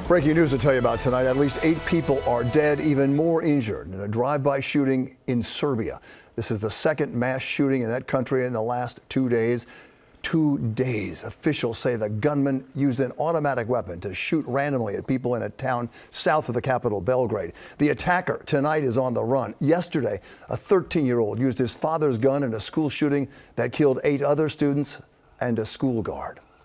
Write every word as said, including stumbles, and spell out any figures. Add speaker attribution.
Speaker 1: Breaking news to tell you about tonight. At least eight people are dead, even more injured in a drive-by shooting in Serbia. This is the second mass shooting in that country in the last two days. Two days. Officials say the gunman used an automatic weapon to shoot randomly at people in a town south of the capital, Belgrade. The attacker tonight is on the run. Yesterday, a thirteen-year-old used his father's gun in a school shooting that killed eight other students and a school guard.